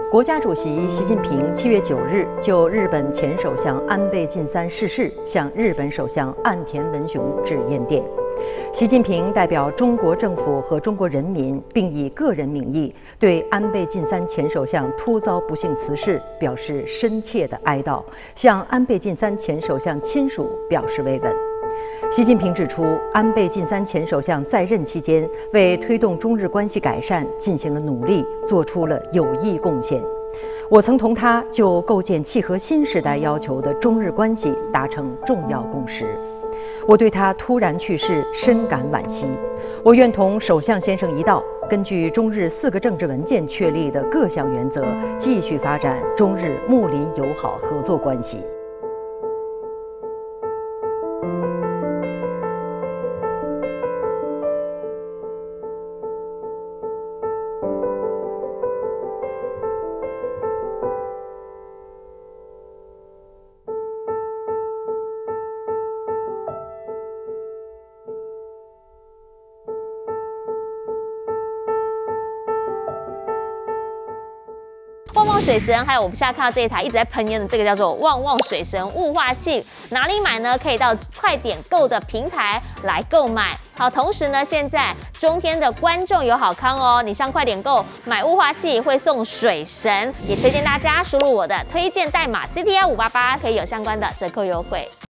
国家主席习近平7月9日就日本前首相安倍晋三逝世向日本首相岸田文雄致唁电。习近平代表中国政府和中国人民，并以个人名义对安倍晋三前首相突遭不幸辞世表示深切的哀悼，向安倍晋三前首相亲属表示慰问。习近平指出，安倍晋三前首相在任期间为推动中日关系改善进行了努力，做出了有益贡献。我曾同他就构建契合新时代要求的中日关系达成重要共识。我对他突然去世深感惋惜。我愿同首相先生一道，根据中日4个政治文件确立的各项原则，继续发展中日睦邻友好合作关系。 旺旺水神，还有我们现在看到这一台一直在喷烟的这个叫做旺旺水神雾化器，哪里买呢？可以到快点购的平台来购买。好，同时呢，现在中天的观众有好康哦，你上快点购买雾化器会送水神，也推荐大家输入我的推荐代码 CTR588，可以有相关的折扣优惠。